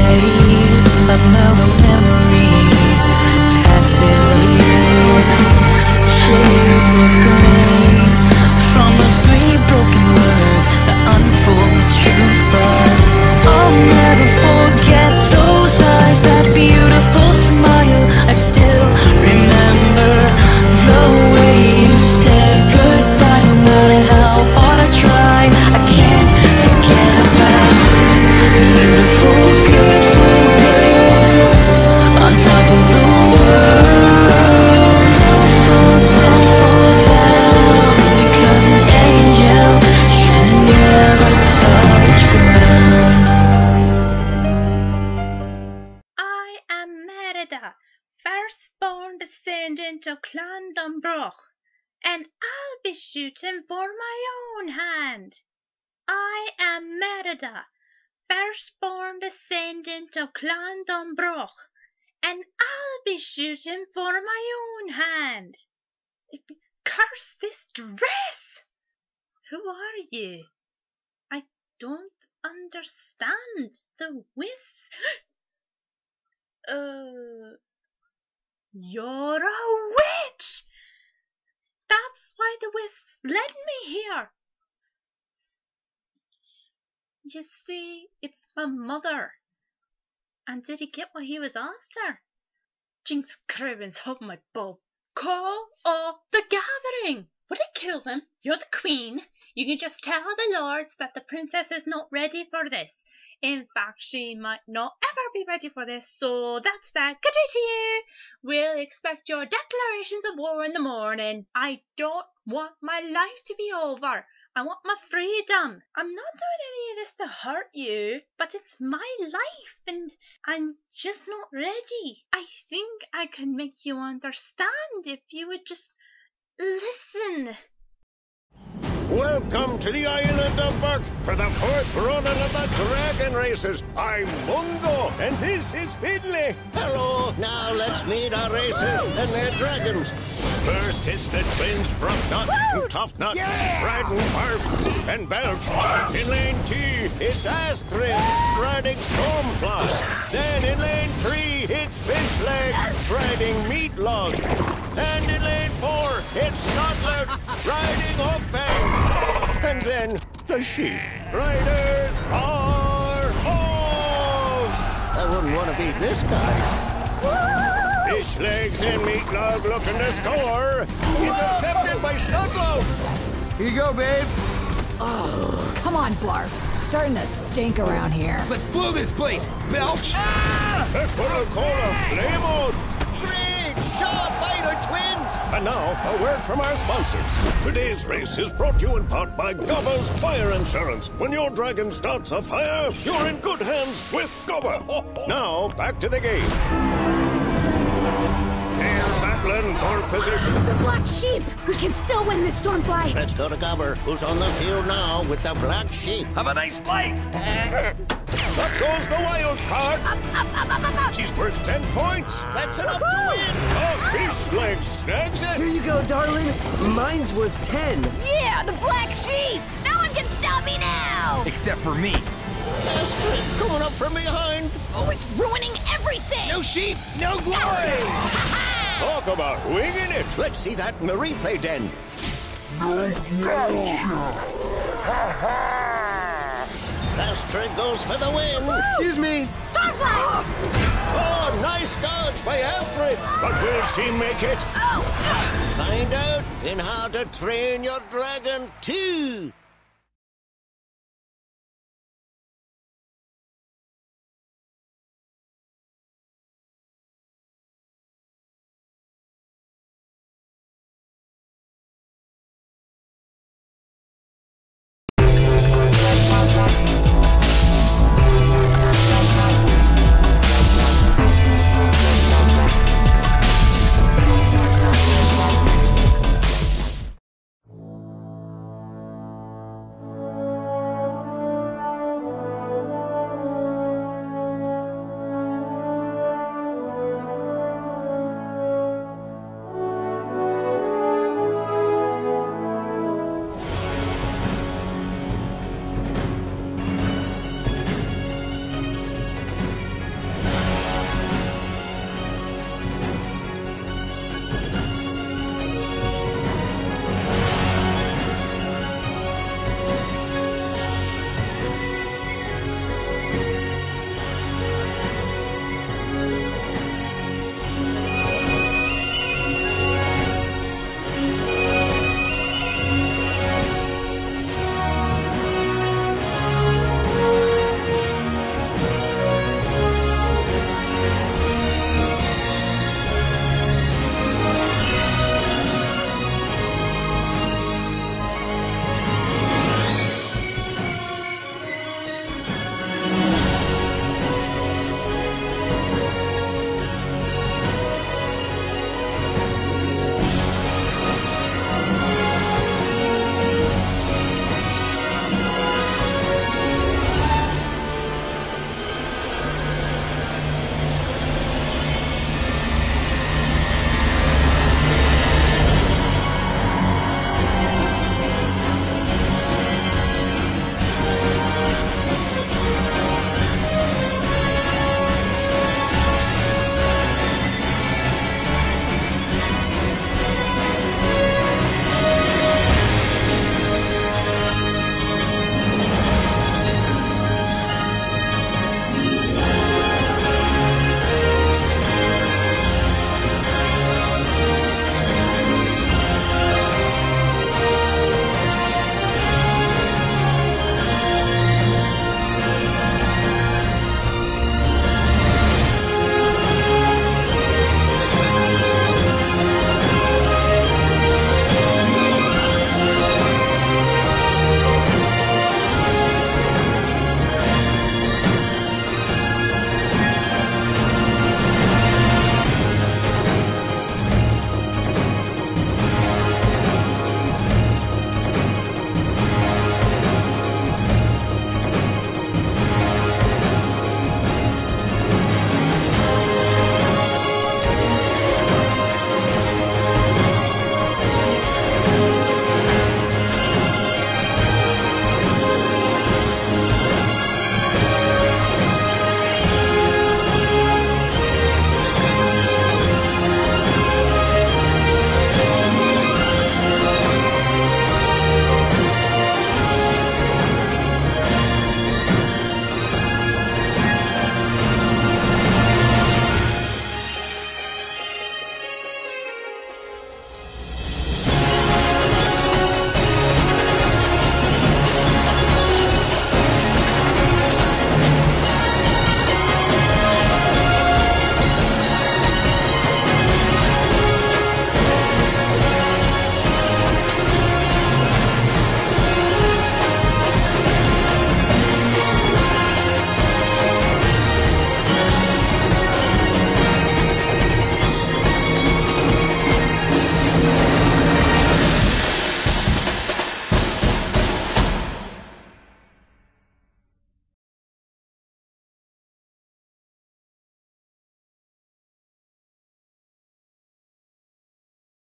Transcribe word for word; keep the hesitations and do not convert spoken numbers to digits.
already. Another memory passes of you. Shades of grey from those three broken words that unfold the truth. But I'll never forget those eyes, that beautiful smile. I still remember the way you said goodbye. No matter how hard I try, I can't forget about beautiful girl on top of the world. So fall, so fall down, because an angel should never touch ground. I am Merida, firstborn descendant of Clan Dunbroch, and I'll be shooting for my own hand. I am Merida, firstborn descendant of Clan Dunbroch, and I'll be shooting for my own hand. Curse this dress! Who are you? I don't understand the wisps. Uh, you're a witch! That's why the wisps led me here. You see, it's my mother. And did he get what he was after? Jinx Cravens, hold my bow. Call off the gathering! Would it kill them? You're the queen. You can just tell the lords that the princess is not ready for this. In fact, she might not ever be ready for this, so that's that. Good day to you. We'll expect your declarations of war in the morning. I don't want my life to be over. I want my freedom. I'm not doing any of this to hurt you, but it's my life and I'm just not ready. I think I can make you understand if you would just listen. Welcome to the island of Berk for the fourth run of the dragon races. I'm Mungo, and this is Fiddly. Hello, now let's meet our racers and their dragons. First, it's the twins, Roughnut and Toughnut, yeah! riding Barf and Belch. In lane two, it's Astrid, riding Stormfly. Then in lane three, it's Fishlegs, riding Meatlog. And in lane four, it's Snotlet, riding Hookfang. And then the sheep riders are off. I wouldn't want to be this guy. Fishlegs and Meatlog looking to score. Intercepted by Snotlow. Here you go, babe. Oh, come on, Barf. Starting to stink around here. Let's blow this place, Belch. Ah! That's what I'll call a flame-out. Great shot by the twins. And now, a word from our sponsors. Today's race is brought to you in part by Gobba's Fire Insurance. When your dragon starts a fire, you're in good hands with Gobba. Now, back to the game. And battling for position. The black sheep! We can still win this, Stormfly! Let's go to Gobber, who's on the field now with the black sheep. Have a nice flight! Up goes the wild card. Up, up, up, up, up, up! She's worth ten points. That's enough to win. A fish leg snags it. Here you go, darling. Mine's worth ten. Yeah, the black sheep! No one can stop me now! Except for me. Astrid coming up from behind. Oh, it's ruining everything! No sheep, no glory! Talk about winging it. Let's see that in the replay den. Astrid goes for the win. Excuse me. Starfly! Oh, nice dodge by Astrid. But will she make it? Oh! Find out in How to Train Your Dragon two.